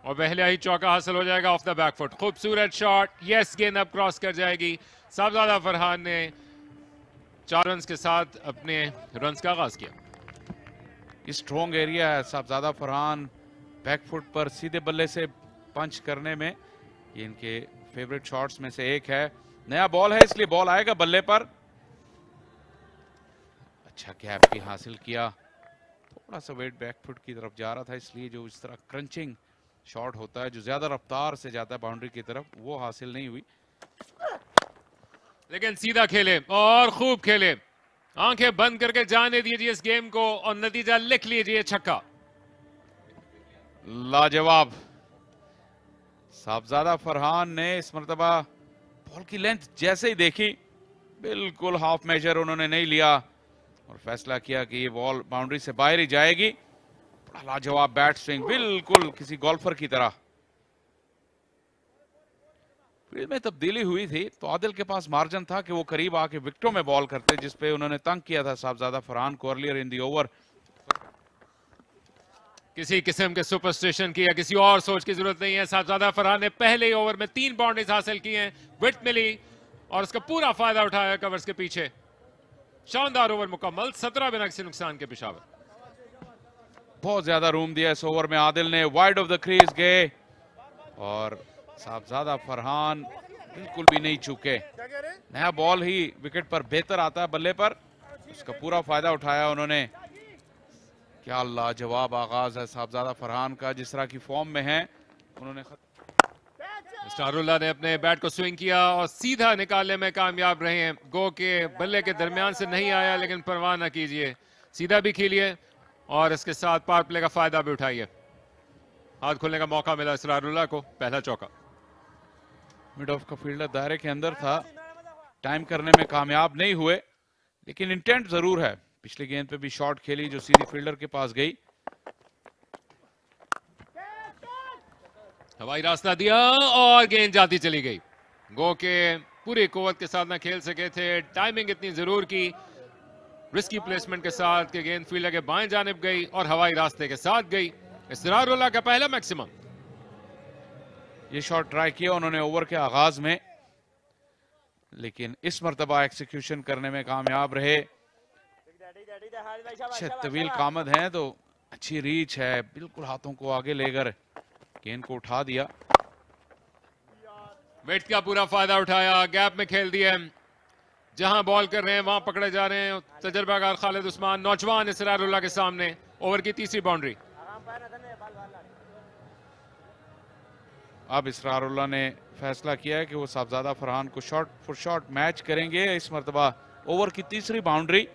और पहले ही चौका हासिल हो जाएगा ऑफ द बैक फुट। खूबसूरत शॉट, यस, गेंद अब क्रॉस कर जाएगी। साहबजादा फरहान ने 4 रन के साथ अपने रन का आगाज किया। स्ट्रॉन्ग एरिया है साहबजादा फरहान, बैक फुट पर सीधे बल्ले से पंच करने में ये इनके फेवरेट शॉट्स में से एक है। नया बॉल है इसलिए बॉल आएगा बल्ले पर। अच्छा गैप भी हासिल किया, थोड़ा सा वेट बैक फुट की तरफ जा रहा था इसलिए जो इस तरह क्रंचिंग शॉट होता है जो ज्यादा रफ्तार से जाता है बाउंड्री की तरफ, वो हासिल नहीं हुई। लेकिन सीधा खेले और खूब खेले, आंखें बंद करके जाने दीजिए इस गेम को और नतीजा लिख लीजिए, छक्का। लाजवाब। साहबजादा फरहान ने इस मर्तबा बॉल की लेंथ जैसे ही देखी, बिल्कुल हाफ मेजर उन्होंने नहीं लिया और फैसला किया कि ये बॉल बाउंड्री से बाहर ही जाएगी। बड़ा लाजवाब बैट स्विंग, बिल्कुल किसी गोल्फर की तरह। फील्ड में तब्दीली हुई थी तो आदिल के पास मार्जिन था कि वो करीब आके विकेटों में बॉल करते, जिसपे उन्होंने तंग किया था साहबजादा फरहान को अर्लियर इन दी ओवर। किसी किस्म के सुपरस्टिशन की या किसी और सोच की जरूरत नहीं है। साहबजादा फरहान ने पहले ही ओवर में 3 बाउंड्रीज हासिल की हैं, विकेट मिली और उसका पूरा फायदा उठाया कवर्स के पीछे। शानदार ओवर मुकम्मल, 17 बिना किसी नुकसान के पेशावर। बहुत ज्यादा रूम दिया इस ओवर में आदिल ने, वाइड ऑफ द क्रीज गए और साहबजादा फरहान बिल्कुल भी नहीं चूके। नया बॉल ही विकेट पर बेहतर आता है बल्ले पर, उसका पूरा फायदा उठाया उन्होंने। क्या लाजवाब आगाज है साहबजादा फरहान का, जिस तरह की फॉर्म में है उन्होंने। स्टारुल्लाह ने अपने बैट को स्विंग किया और सीधा निकालने में कामयाब रहे हैं। गो के बल्ले के दरमियान से नहीं आया, लेकिन परवाह ना कीजिए, सीधा भी खेलिए और इसके साथ पावर प्ले का फायदा भी उठाइए। हाथ खोलने का मौका मिला स्टारुल्लाह को, पहला चौका। मिड ऑफ का फील्डर दायरे के अंदर था, टाइम करने में कामयाब नहीं हुए, लेकिन इंटेंट जरूर है। पिछली गेंद पे भी शॉट खेली जो सीधी फील्डर के पास गई। हवाई रास्ता दिया और गेंद जाती चली गई। गो के पूरी कुव्वत के साथ ना खेल सके थे, टाइमिंग इतनी जरूर की रिस्की प्लेसमेंट के साथ कि गेंद फील्डर के बाएं जानिब गई और हवाई रास्ते के साथ गई। इसरारुल्लाह का पहला मैक्सिमम। ये शॉट ट्राई किया उन्होंने ओवर के आगाज में, लेकिन इस मर्तबा एक्सिक्यूशन करने में कामयाब रहे। अच्छे तवील कामद हैं तो अच्छी रीच है, बिल्कुल हाथों को आगे लेकर गेंद को उठा दिया। वेट का पूरा फायदा उठाया, गैप में खेल दिया, जहां बॉल कर रहे हैं वहां पकड़े जा रहे हैं। तजर्बाकार खालिद उस्मान नौजवान इसरारुल्लाह के सामने, ओवर की तीसरी बाउंड्री। अब इसरारुल्लाह ने फैसला किया है कि वो साहबजादा फरहान को शॉट फॉर शॉट मैच करेंगे। इस मर्तबा ओवर की तीसरी बाउंड्री,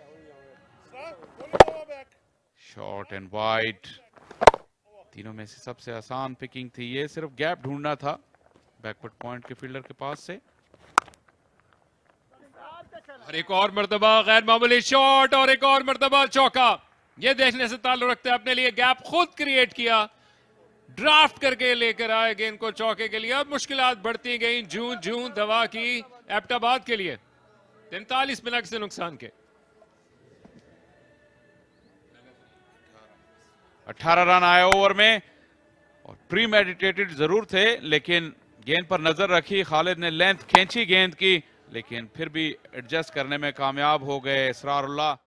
शॉर्ट एंड वाइड। तीनों में से सबसे आसान पिकिंग थी ये, सिर्फ गैप ढूंढना था बैकवर्ड पॉइंट के फील्डर के पास से। और एक और मर्तबा गैर मामूली शॉट और एक और मर्तबा चौका। ये देखने से ताल्लुक रखते हैं, अपने लिए गैप खुद क्रिएट किया, ड्राफ्ट करके लेकर आए गेंद को चौके के लिए। अब मुश्किलात बढ़ती गई जूं जूं दवा की एबटाबाद के लिए। 43 बिना किसी नुकसान के 18 रन आए ओवर में और प्री मेडिटेटेड जरूर थे, लेकिन गेंद पर नजर रखी खालिद ने, लेंथ खींची गेंद की, लेकिन फिर भी एडजस्ट करने में कामयाब हो गए इसरारुल्लाह।